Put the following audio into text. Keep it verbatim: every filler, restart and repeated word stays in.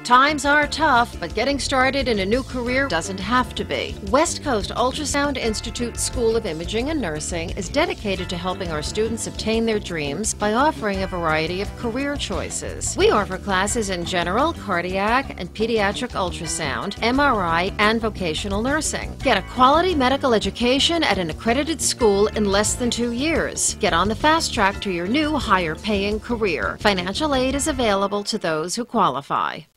Times are tough, but getting started in a new career doesn't have to be. West Coast Ultrasound Institute School of Imaging and Nursing is dedicated to helping our students obtain their dreams by offering a variety of career choices. We offer classes in general, cardiac, and pediatric ultrasound, M R I, and vocational nursing. Get a quality medical education at an accredited school in less than two years. Get on the fast track to your new, higher-paying career. Financial aid is available to those who qualify.